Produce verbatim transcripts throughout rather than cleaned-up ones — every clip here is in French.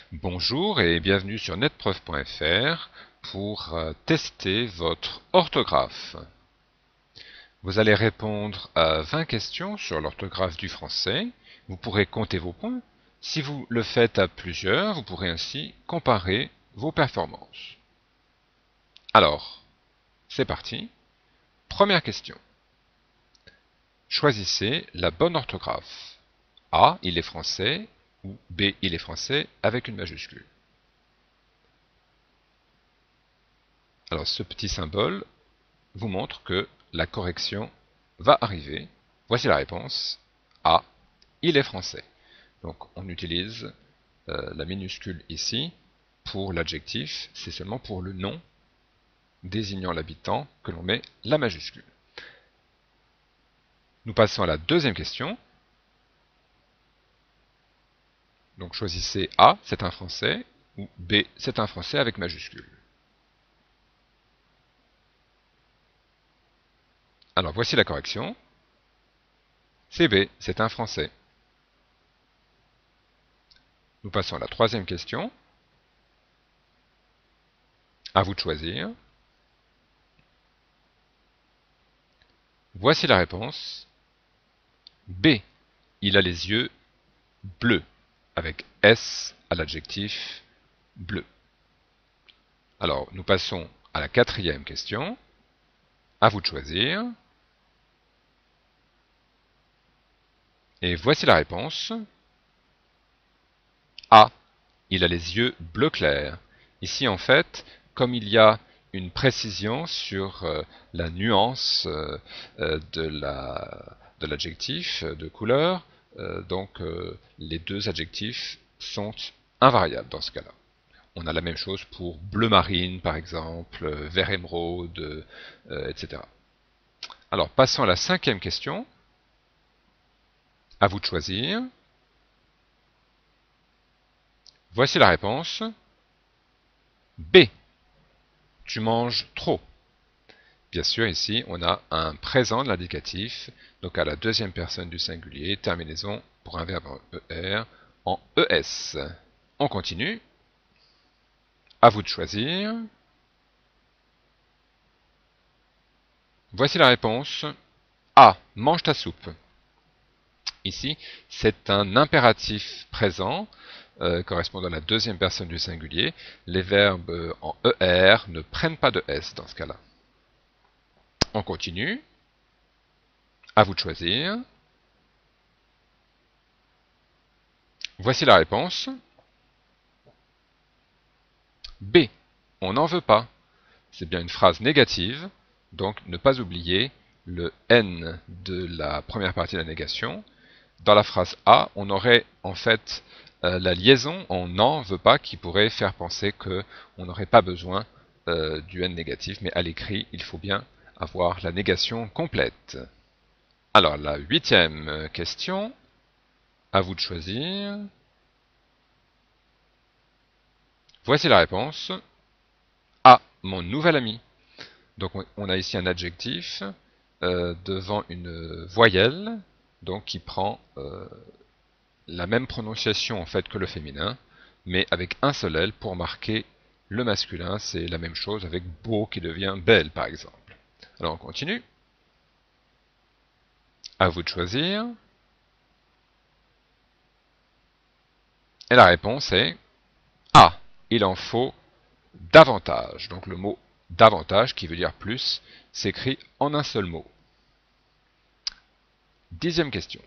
Bonjour et bienvenue sur netpreuve point F R pour euh, tester votre orthographe. Vous allez répondre à vingt questions sur l'orthographe du français. Vous pourrez compter vos points. Si vous le faites à plusieurs, vous pourrez ainsi comparer vos performances. Alors, c'est parti. Première question. Choisissez la bonne orthographe. A, il est français, ou B, il est français, avec une majuscule. Alors ce petit symbole vous montre que la correction va arriver. Voici la réponse. A, il est français. Donc on utilise euh, la minuscule ici pour l'adjectif, c'est seulement pour le nom désignant l'habitant que l'on met la majuscule. Nous passons à la deuxième question. Donc choisissez A, c'est un français, ou B, c'est un français avec majuscule. Alors voici la correction. C'est B, c'est un français. Nous passons à la troisième question. À vous de choisir. Voici la réponse. B, il a les yeux bleus, avec S à l'adjectif bleu. Alors, nous passons à la quatrième question. À vous de choisir. Et voici la réponse. A, il a les yeux bleu clair. Ici, en fait, comme il y a une précision sur euh, la nuance euh, euh, de la, de l'adjectif de couleur, euh, donc euh, les deux adjectifs sont invariables dans ce cas-là. On a la même chose pour bleu marine, par exemple, vert émeraude, euh, et cetera. Alors, passons à la cinquième question. À vous de choisir. Voici la réponse. B, tu manges trop. Bien sûr, ici, on a un présent de l'indicatif, donc à la deuxième personne du singulier, terminaison pour un verbe en E R, en E S. On continue. À vous de choisir. Voici la réponse. A, mange ta soupe. Ici, c'est un impératif présent, euh, correspondant à la deuxième personne du singulier. Les verbes en E R ne prennent pas de S dans ce cas-là. On continue. À vous de choisir. Voici la réponse. B, on n'en veut pas. C'est bien une phrase négative, donc ne pas oublier le N de la première partie de la négation. Dans la phrase A, on aurait en fait euh, la liaison on n'en veut pas qui pourrait faire penser qu'on n'aurait pas besoin euh, du N négatif, mais à l'écrit, il faut bien avoir la négation complète. Alors, la huitième question, à vous de choisir. Voici la réponse. A, mon nouvel ami. Donc on a ici un adjectif euh, devant une voyelle, donc qui prend euh, la même prononciation en fait que le féminin, mais avec un seul L pour marquer le masculin. C'est la même chose avec beau qui devient belle par exemple. Alors on continue. À vous de choisir. Et la réponse est A, il en faut davantage. Donc le mot davantage, qui veut dire plus, s'écrit en un seul mot. Dixième question.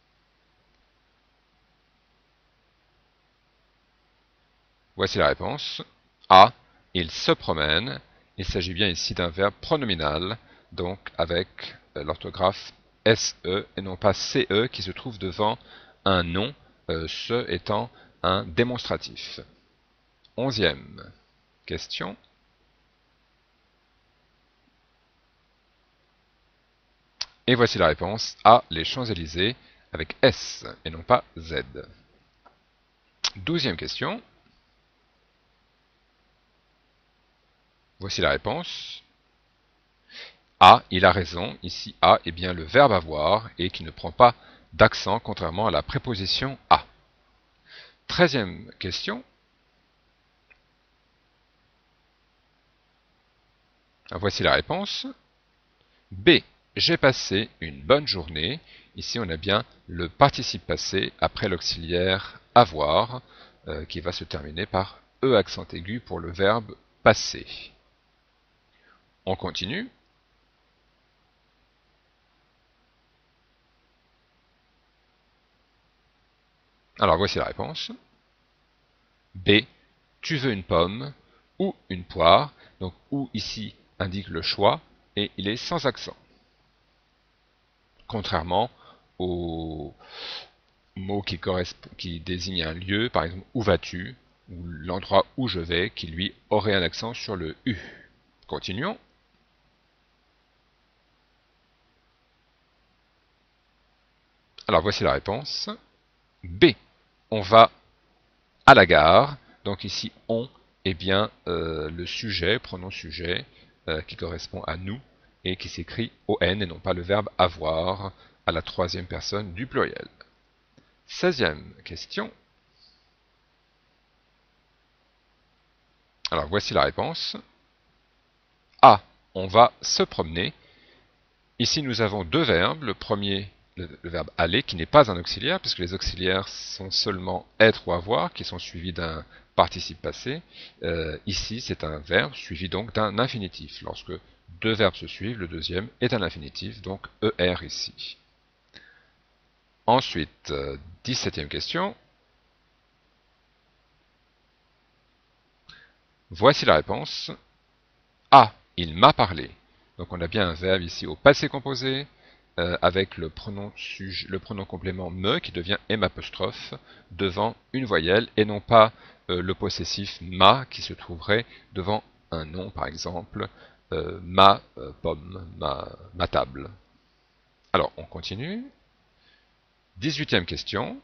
Voici la réponse. A, il se promène. Il s'agit bien ici d'un verbe pronominal, donc avec l'orthographe S E et non pas C E qui se trouve devant un nom, euh, ce étant un démonstratif. Onzième question. Et voici la réponse. A, les Champs-Élysées avec S et non pas Z. Douzième question. Voici la réponse. A, il a raison. Ici, A est bien le verbe avoir et qui ne prend pas d'accent contrairement à la préposition à. Treizième question. Alors, voici la réponse. B. J'ai passé une bonne journée. Ici, on a bien le participe passé après l'auxiliaire avoir, euh, qui va se terminer par E accent aigu pour le verbe passer. On continue. Alors, voici la réponse. B. Tu veux une pomme ou une poire. Donc, ou ici indique le choix et il est sans accent. Contrairement au mot qui, qui désigne un lieu, par exemple où vas-tu, ou l'endroit où je vais, qui lui aurait un accent sur le U. Continuons. Alors voici la réponse. B. On va à la gare. Donc ici on est bien euh, le sujet, pronom sujet, euh, qui correspond à nous et qui s'écrit O N et non pas le verbe avoir à la troisième personne du pluriel. seizième question. Alors voici la réponse. A. On va se promener. Ici nous avons deux verbes. Le premier, le, le verbe aller, qui n'est pas un auxiliaire, puisque les auxiliaires sont seulement être ou avoir, qui sont suivis d'un participe passé. Euh, ici c'est un verbe suivi donc d'un infinitif. Lorsque deux verbes se suivent, le deuxième est un infinitif, donc E R ici. Ensuite, euh, dix-septième question. Voici la réponse. A. Il m'a parlé. Donc on a bien un verbe ici au passé composé, euh, avec le pronom, sujet, le pronom complément me qui devient M apostrophe devant une voyelle, et non pas euh, le possessif ma qui se trouverait devant un nom, par exemple, euh, ma euh, pomme, ma, ma table. Alors on continue. dix-huitième question.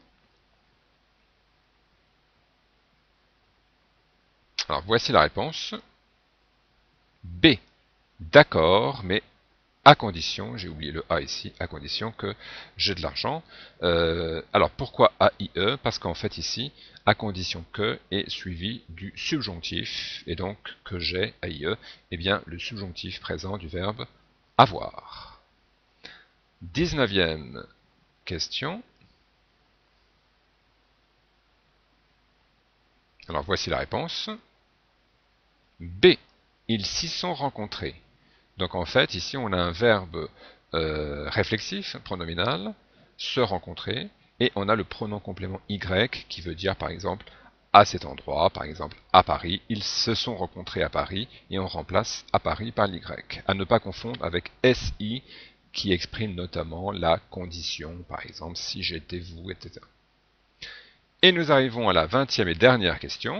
Alors voici la réponse. B. D'accord, mais à condition, j'ai oublié le A ici, à condition que j'ai de l'argent. Euh, alors pourquoi A I E? Parce qu'en fait ici, à condition que est suivi du subjonctif, et donc que j'ai A I E, eh bien le subjonctif présent du verbe avoir. dix-neuvième question. Alors voici la réponse. B. Ils s'y sont rencontrés. Donc en fait, ici on a un verbe euh, réflexif, pronominal, se rencontrer, et on a le pronom complément Y qui veut dire par exemple à cet endroit, par exemple à Paris, ils se sont rencontrés à Paris, et on remplace à Paris par l'Y. À ne pas confondre avec S I qui exprime notamment la condition, par exemple si j'étais vous, et cetera. Et nous arrivons à la vingtième et dernière question.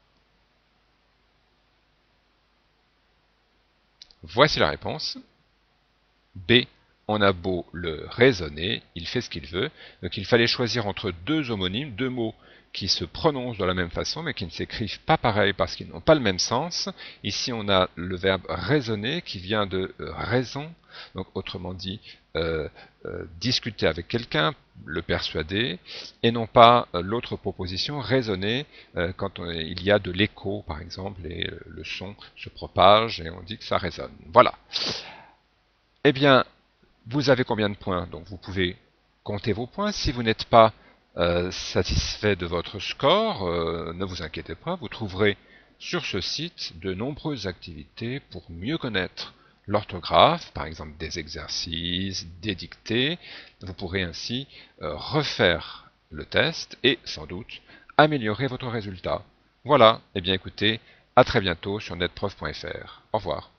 Voici la réponse. B. On a beau le raisonner, il fait ce qu'il veut. Donc il fallait choisir entre deux homonymes, deux mots qui se prononcent de la même façon, mais qui ne s'écrivent pas pareil parce qu'ils n'ont pas le même sens. Ici, on a le verbe raisonner qui vient de euh, raison, donc autrement dit, euh, euh, discuter avec quelqu'un, le persuader, et non pas euh, l'autre proposition, raisonner, euh, quand on, il y a de l'écho, par exemple, et euh, le son se propage, et on dit que ça résonne. Voilà. Eh bien, vous avez combien de points? Donc vous pouvez compter vos points. Si vous n'êtes pas euh, satisfait de votre score, euh, ne vous inquiétez pas, vous trouverez sur ce site de nombreuses activités pour mieux connaître l'orthographe, par exemple des exercices, des dictées. Vous pourrez ainsi euh, refaire le test et sans doute améliorer votre résultat. Voilà, eh bien écoutez, à très bientôt sur netprof point F R. Au revoir.